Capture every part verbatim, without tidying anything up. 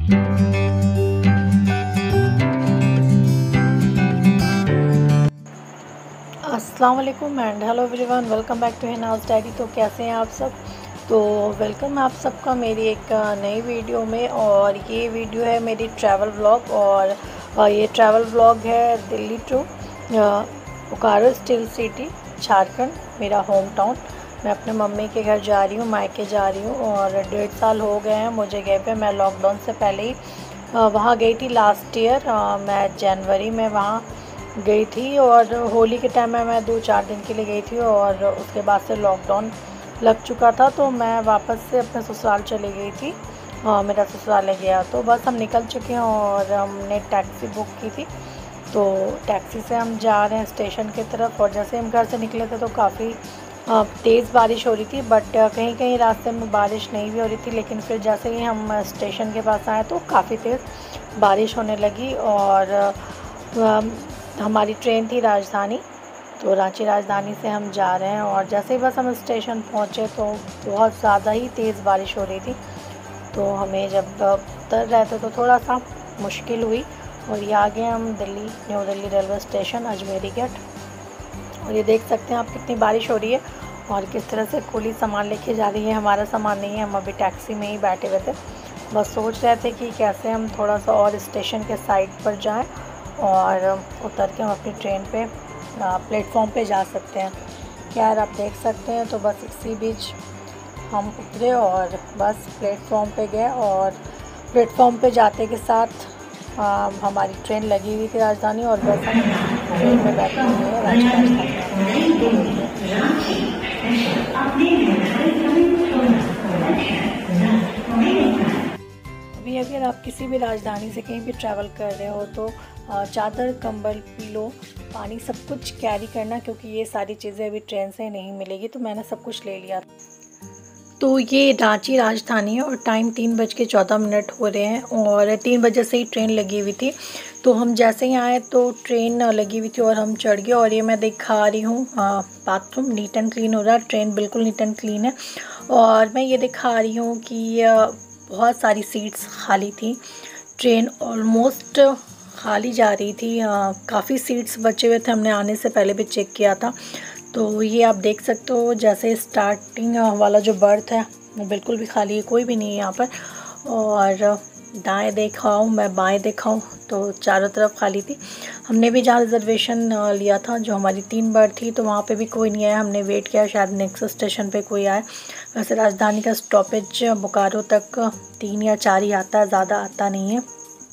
अस्सलाम वालेकुम and hello everyone, welcome back to Hina's diary. तो कैसे हैं आप सब? तो वेलकम आप सबका मेरी एक नई वीडियो में। और ये वीडियो है मेरी ट्रैवल व्लॉग, और ये ट्रैवल व्लॉग है Delhi to Bokaro steel city Jharkhand, मेरा होम टाउन। मैं अपने मम्मी के घर जा रही हूँ, मायके जा रही हूँ, और डेढ़ साल हो गए हैं मुझे गए पे। मैं लॉकडाउन से पहले ही वहाँ गई थी लास्ट ईयर। मैं जनवरी में वहाँ गई थी, और होली के टाइम में मैं दो चार दिन के लिए गई थी, और उसके बाद से लॉकडाउन लग चुका था, तो मैं वापस से अपने ससुराल चली गई थी। आ, मेरा ससुराल गया तो बस हम निकल चुके हैं, और हमने टैक्सी बुक की थी, तो टैक्सी से हम जा रहे हैं स्टेशन की तरफ। और जैसे हम घर से निकले थे तो काफ़ी तेज़ बारिश हो रही थी, बट कहीं कहीं रास्ते में बारिश नहीं भी हो रही थी। लेकिन फिर जैसे ही हम स्टेशन के पास आए तो काफ़ी तेज़ बारिश होने लगी। और हमारी ट्रेन थी राजधानी, तो रांची राजधानी से हम जा रहे हैं। और जैसे ही बस हम स्टेशन पहुँचे तो बहुत ज़्यादा ही तेज़ बारिश हो रही थी, तो हमें जब उतर रहे थे तो थोड़ा सा मुश्किल हुई। और ये आ गए हम Delhi, new Delhi railway station, Ajmeri gate. और ये देख सकते हैं आप कितनी बारिश हो रही है और किस तरह से कुली सामान लेके जा रही है। हमारा सामान नहीं है, हम अभी टैक्सी में ही बैठे हुए थे, बस सोच रहे थे कि कैसे हम थोड़ा सा और स्टेशन के साइड पर जाएं और उतर के हम अपनी ट्रेन पे प्लेटफॉर्म पे जा सकते हैं। क्या आप देख सकते हैं, तो बस इसी बीच हम उतरे और बस प्लेटफॉर्म पे गए। और प्लेटफॉर्म पे जाते के साथ आ, हमारी ट्रेन लगी हुई थी राजधानी, और बस हम ट्रेन में बैठे हुए हैं रांची राजधानी। अभी अगर आप किसी भी राजधानी से कहीं भी ट्रैवल कर रहे हो तो चादर, कंबल, पीलो, पानी सब कुछ कैरी करना, क्योंकि ये सारी चीज़ें अभी ट्रेन से नहीं मिलेगी। तो मैंने सब कुछ ले लिया। तो ये रांची राजधानी है और टाइम तीन बज के चौदह मिनट हो रहे हैं, और तीन बजे से ही ट्रेन लगी हुई थी। तो हम जैसे ही आए तो ट्रेन लगी हुई थी और हम चढ़ गए। और ये मैं दिखा रही हूँ बाथरूम नीट एंड क्लीन हो रहा है, ट्रेन बिल्कुल नीट एंड क्लीन है। और मैं ये दिखा रही हूँ कि बहुत सारी सीट्स खाली थी, ट्रेन ऑलमोस्ट खाली जा रही थी, काफ़ी सीट्स बचे हुए थे, हमने आने से पहले भी चेक किया था। तो ये आप देख सकते हो, जैसे स्टार्टिंग वाला जो बर्थ है वो बिल्कुल भी खाली है, कोई भी नहीं है यहाँ पर। और दाएं दिखाऊँ, मैं बाएं दिखाऊँ, तो चारों तरफ खाली थी। हमने भी जहाँ रिजर्वेशन लिया था, जो हमारी तीन बर्थ थी, तो वहाँ पे भी कोई नहीं आया। हमने वेट किया शायद नेक्स्ट स्टेशन पे कोई आए। वैसे राजधानी का स्टॉपेज बोकारो तक तीन या चार ही आता है, ज़्यादा आता नहीं है।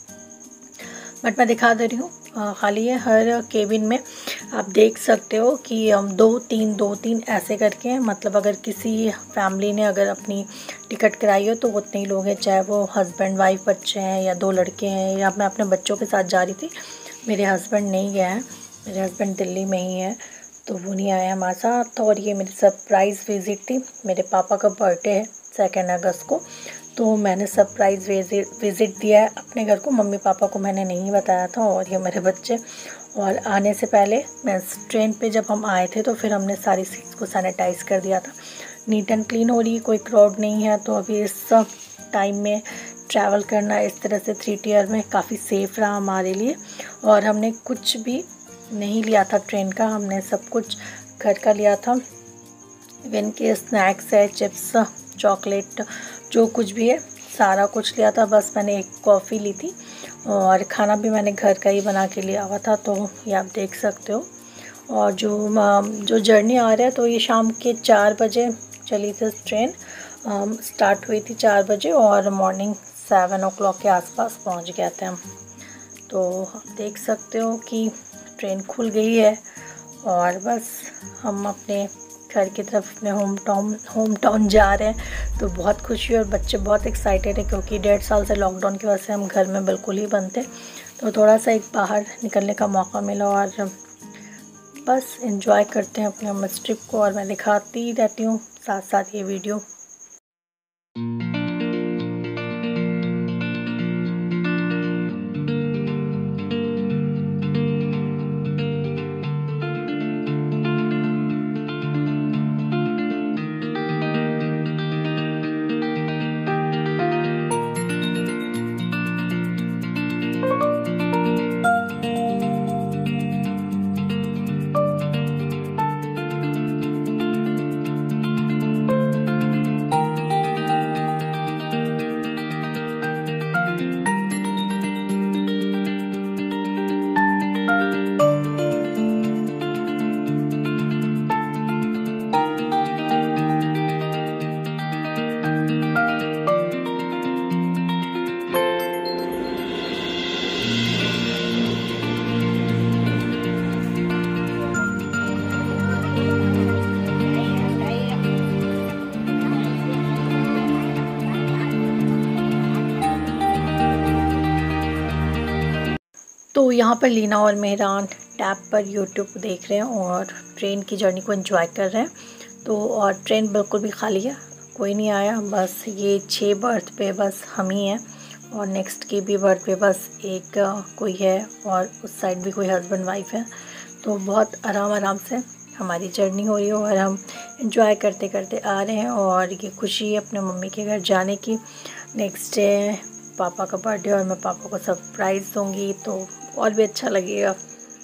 बट मैं दिखा दे रही हूँ, खाली है हर केबिन में। आप देख सकते हो कि दो तीन दो तीन ऐसे करके, मतलब अगर किसी फैमिली ने अगर अपनी टिकट कराई हो तो उतने ही लोग हैं, चाहे वो हस्बैंड वाइफ बच्चे हैं या दो लड़के हैं, या मैं अपने बच्चों के साथ जा रही थी। मेरे हस्बैंड नहीं गए हैं, मेरे हस्बैंड दिल्ली में ही हैं, तो वो नहीं आए हमारे साथ। और ये मेरी सरप्राइज़ विज़िट थी। मेरे पापा का बर्थडे है सेकेंड अगस्त को, तो मैंने सरप्राइज़ विज़िट दिया है अपने घर को। मम्मी पापा को मैंने नहीं बताया था, और ये मेरे बच्चे। और आने से पहले मैं ट्रेन पे जब हम आए थे तो फिर हमने सारी सीट्स को सैनिटाइज़ कर दिया था। नीट एंड क्लीन हो रही, कोई क्राउड नहीं है। तो अभी इस टाइम में ट्रैवल करना इस तरह से थ्री टियर में काफ़ी सेफ़ रहा हमारे लिए। और हमने कुछ भी नहीं लिया था ट्रेन का, हमने सब कुछ घर का लिया था। इवन के स्नैक्स है, चिप्स, चॉकलेट, जो कुछ भी है सारा कुछ लिया था। बस मैंने एक कॉफ़ी ली थी, और खाना भी मैंने घर का ही बना के लिया हुआ था। तो ये आप देख सकते हो। और जो जो जर्नी आ रहा है, तो ये शाम के चार बजे चली थी ट्रेन, स्टार्ट हुई थी चार बजे, और मॉर्निंग सेवन ओ क्लॉक के आसपास पहुंच गए थे हम। तो आप देख सकते हो कि ट्रेन खुल गई है, और बस हम अपने घर की तरफ, अपने होम टाउन होम टाउन जा रहे हैं। तो बहुत खुशी, और बच्चे बहुत एक्साइटेड है, क्योंकि डेढ़ साल से लॉकडाउन की वजह से हम घर में बिल्कुल ही बंद थे। तो थोड़ा सा एक बाहर निकलने का मौका मिला, और बस एंजॉय करते हैं अपने हम ट्रिप को। और मैं दिखाती रहती हूँ साथ साथ ये वीडियो। तो यहाँ पर लीना और मेहरान टैब पर यूट्यूब देख रहे हैं और ट्रेन की जर्नी को एंजॉय कर रहे हैं। तो और ट्रेन बिल्कुल भी खाली है, कोई नहीं आया। बस ये छः बर्थ पे बस हम ही हैं और नेक्स्ट की भी बर्थ पे बस एक कोई है और उस साइड भी कोई हस्बैंड वाइफ है। तो बहुत आराम आराम से हमारी जर्नी हो रही है और हम एंजॉय करते करते आ रहे हैं। और ये खुशी है अपने मम्मी के घर जाने की। नेक्स्ट डे पापा का बर्थडे और मैं पापा को सरप्राइज़ दूँगी, तो और भी अच्छा लगेगा।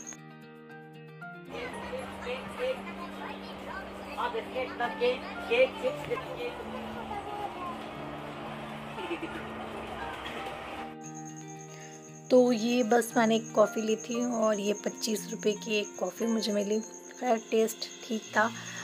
तो ये बस मैंने एक कॉफ़ी ली थी और ये पच्चीस रुपए की एक कॉफ़ी मुझे मिली। खैर टेस्ट ठीक था।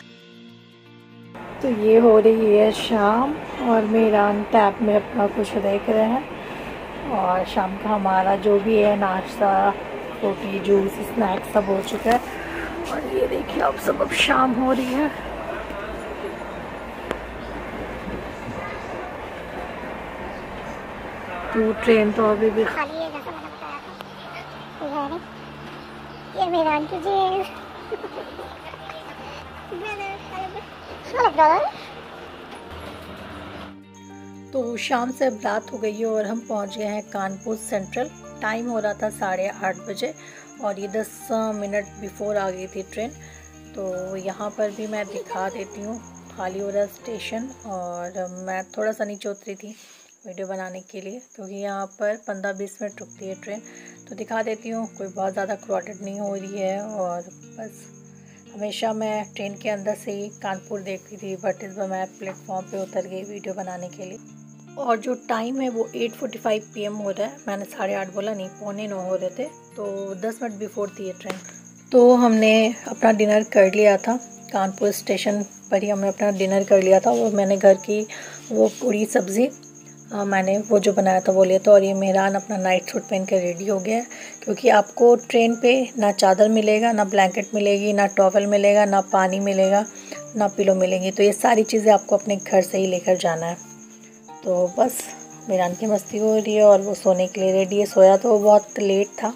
तो ये हो रही है शाम और मेहरान टैब में अपना कुछ देख रहे हैं और शाम का हमारा जो भी है नाश्ता, रोटी, जूस, स्नैक्स सब हो चुका है। और ये देखिए अब सब अब शाम हो रही है। तो ट्रेन तो अभी भी खाली है, जैसा मैंने बताया था। ये मेहरान की जी तो शाम से अब रात हो गई है और हम पहुंच गए हैं कानपुर सेंट्रल। टाइम हो रहा था साढ़े आठ बजे और ये दस मिनट बिफोर आ गई थी ट्रेन। तो यहाँ पर भी मैं दिखा देती हूँ, खाली हो रहा स्टेशन। और मैं थोड़ा सा नीचे उतरी थी वीडियो बनाने के लिए क्योंकि यहाँ पर पंद्रह बीस मिनट रुकती है ट्रेन। तो दिखा देती हूँ, कोई बहुत ज़्यादा क्राउडेड नहीं हो रही है। और बस हमेशा मैं ट्रेन के अंदर से ही कानपुर देखती थी, बट इस बार मैं प्लेटफॉर्म पे उतर गई वीडियो बनाने के लिए। और जो टाइम है वो आठ पैंतालीस पी एम हो रहा है। मैंने साढ़े आठ बोला नहीं, पौने नौ हो रहे थे, तो दस मिनट बिफोर थी ये ट्रेन। तो हमने अपना डिनर कर लिया था कानपुर स्टेशन पर ही। हमने अपना डिनर कर लिया था और मैंने घर की वो पूरी सब्ज़ी आ, मैंने वो जो बनाया था वो लिया था। और ये मेहरान अपना नाइट सूट पहन कर रेडी हो गया है क्योंकि आपको ट्रेन पे ना चादर मिलेगा, ना ब्लैंकेट मिलेगी, ना टॉवल मिलेगा, ना पानी मिलेगा, ना पिलो मिलेंगी। तो ये सारी चीज़ें आपको अपने घर से ही लेकर जाना है। तो बस मेहरान की मस्ती हो रही है और वो सोने के लिए रेडी है। सोया तो वो बहुत लेट था।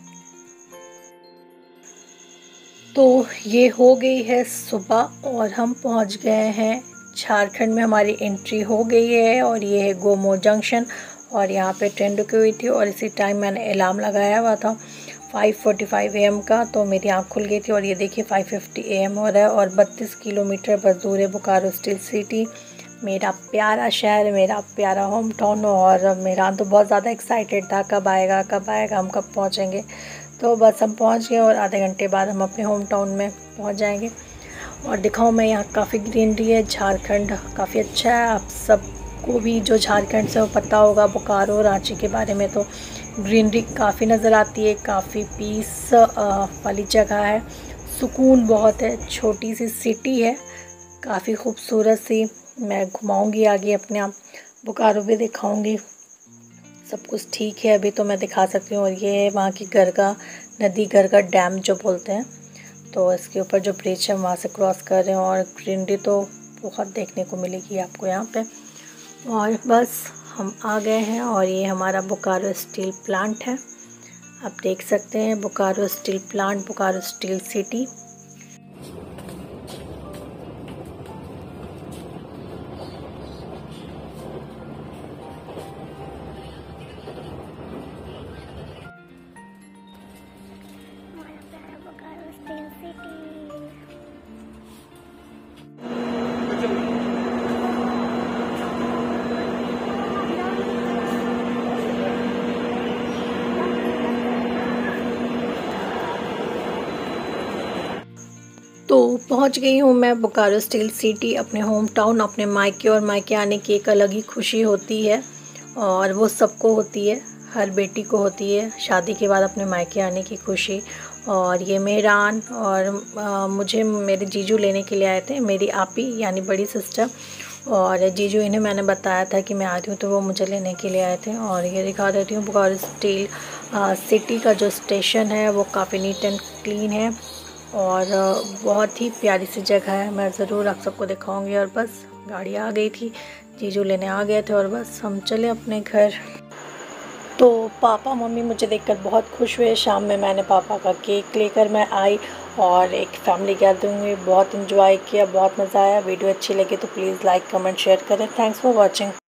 तो ये हो गई है सुबह और हम पहुंच गए हैं झारखंड में। हमारी एंट्री हो गई है और ये है गोमो जंक्शन और यहाँ पे ट्रेन रुकी हुई थी। और इसी टाइम मैंने अलार्म लगाया हुआ था five forty five A M का, तो मेरी आँख खुल गई थी। और ये देखिए फाइव फिफ्टी ए एम हो रहा है और बत्तीस किलोमीटर बस दूर है बोकारो स्टील सिटी, मेरा प्यारा शहर, मेरा प्यारा होम टाउन। और मेहरान तो बहुत ज़्यादा एक्साइटेड था, कब आएगा कब आएगा, हम कब पहुँचेंगे। तो बस हम पहुँच गए और आधे घंटे बाद हम अपने होम टाउन में पहुँच जाएंगे। और दिखाऊँ मैं, यहाँ काफ़ी ग्रीनरी है, झारखंड काफ़ी अच्छा है। आप सबको भी जो झारखंड से वो पता होगा बोकारो रांची के बारे में, तो ग्रीनरी काफ़ी नज़र आती है, काफ़ी पीस वाली जगह है, सुकून बहुत है, छोटी सी सिटी है, काफ़ी खूबसूरत सी। मैं घुमाऊंगी आगे, अपने आप बोकारो भी दिखाऊंगी। सब कुछ ठीक है अभी तो मैं दिखा सकती हूँ। और ये है वहाँ की गरगा नदी, गरगा डैम जो बोलते हैं। तो इसके ऊपर जो ब्रिज है वहाँ से क्रॉस कर रहे हैं और ग्रीनरी तो बहुत देखने को मिलेगी आपको यहाँ पे। और बस हम आ गए हैं और ये हमारा बोकारो स्टील प्लांट है, आप देख सकते हैं Bokaro steel plant, Bokaro steel city. तो पहुंच गई हूं मैं बोकारो स्टील सिटी, अपने होम टाउन, अपने मायके। और मायके आने की एक अलग ही खुशी होती है और वो सबको होती है, हर बेटी को होती है शादी के बाद अपने मायके आने की खुशी। और ये मेहरान और आ, मुझे मेरे जीजू लेने के लिए आए थे, मेरी आपी यानी बड़ी सिस्टर। और जीजू इन्हें मैंने बताया था कि मैं आ रही हूँ, तो वो मुझे लेने के लिए आए थे। और ये दिखा देती हूँ बोकारो स्टील सिटी का जो स्टेशन है वो काफ़ी नीट एंड क्लीन है और बहुत ही प्यारी सी जगह है। मैं ज़रूर आप सबको दिखाऊंगी। और बस गाड़ी आ गई थी, जीजू लेने आ गए थे और बस हम चले अपने घर। तो पापा मम्मी मुझे देखकर बहुत खुश हुए। शाम में मैंने पापा का केक लेकर मैं आई और एक फैमिली गैदरिंग में बहुत इंजॉय किया, बहुत मज़ा आया। वीडियो अच्छी लगी तो प्लीज़ लाइक कमेंट शेयर करें। Thanks for watching.